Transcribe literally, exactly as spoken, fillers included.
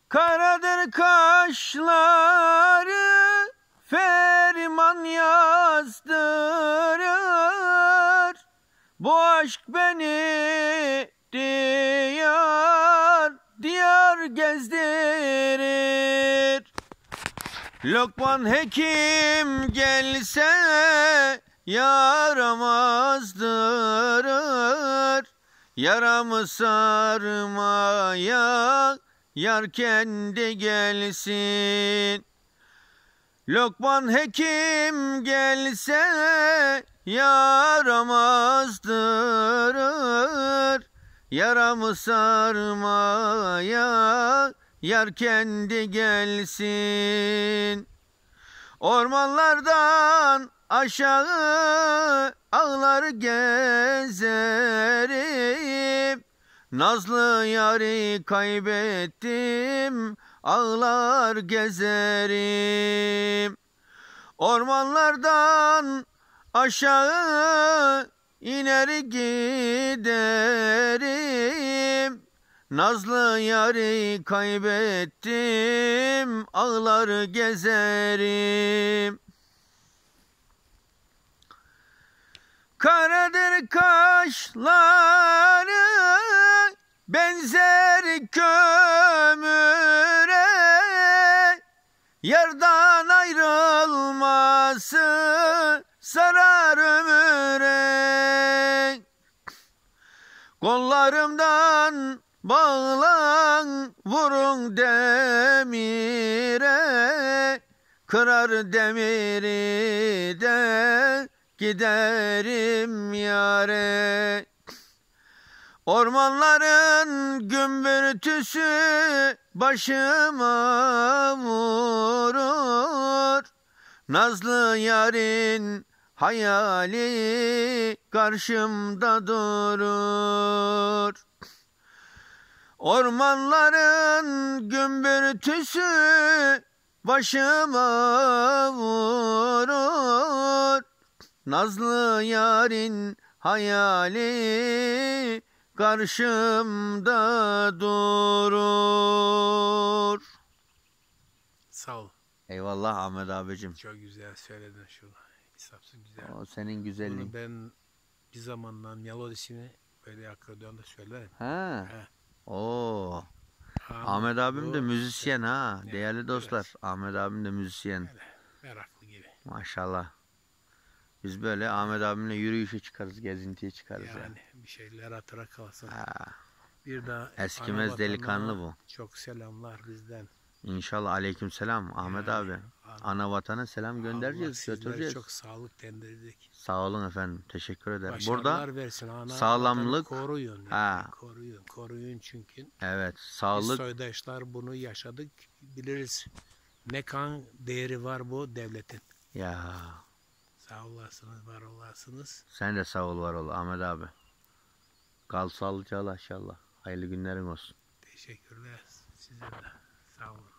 Karadır kaşları, ferman yazdırır. Bu aşk beni diyar diyar gezdirir. Lokman Hekim gelse yaramazdırır. Yaramı sarmaya yar kendi gelsin. Lokman Hekim gelse yaramazdırır. Yaramı sarmaya yar kendi gelsin. Ormanlardan aşağı ağlar gezerim. Nazlı yari kaybettim, ağlar gezerim. Ormanlardan aşağı iner giderim. Nazlı yari kaybettim, ağlar gezerim. Karadır kaşları, benzer kömüre. Yardan ayrılması sarar ömüre. Kollarımdan bağlan vurun demire. Kırar demiri de giderim yâre. Ormanların gümbürtüsü başıma vurur. Nazlı yarın hayali karşımda durur. Ormanların gümbürtüsü başıma vurur. Nazlı yarın hayali karşımda durur. Sağ ol. Eyvallah Ahmet abicim. Çok güzel söyledin şunu. İsapsın güzel. O senin güzelliğin. Bunu ben bir zamandan melodisini böyle akordiyonda söylerim. Ha. He. Oo. Ama Ahmet abim bu- de müzisyen ha. Evet, Değerli dostlar. evet. Ahmet abim de müzisyen. Öyle, meraklı gibi. Maşallah. Biz böyle Ahmet abimle yürüyüşe çıkarız, gezintiye çıkarız yani. Yani bir şeyler hatıra kalsın. Ha. Bir daha Eskimez ana delikanlı vatana bu. Çok selamlar bizden. İnşallah aleykümselam Ahmet Yani, abi. ana- Ana vatana selam Allah göndereceğiz, sizlere götüreceğiz. çok sağlık tendirdik. Sağ olun efendim. Teşekkür ederim. Başarılar Burada versin. Ana sağlamlık- vatanı koruyun. Yani. Ha. Koruyun. Koruyun çünkü. evet, Biz sağlık soydaşlar bunu yaşadık. Biliriz. Ne kan değeri var bu devletin. ya. Sağ olasınız, var olasınız. Sen de sağ ol var ol Ahmet abi. Kal sağlıcakla inşallah. Hayırlı günlerin olsun. Teşekkürler size de. Sağ olun.